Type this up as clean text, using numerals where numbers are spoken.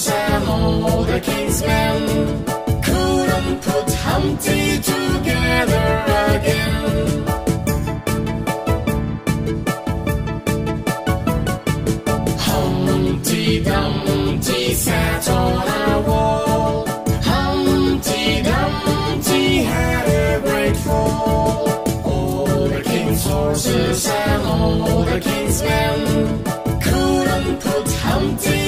horses and all the king's men couldn't put Humpty together again. Humpty Dumpty sat on a wall. Humpty Dumpty had a great fall. All the king's horses and all the king's men couldn't put Humpty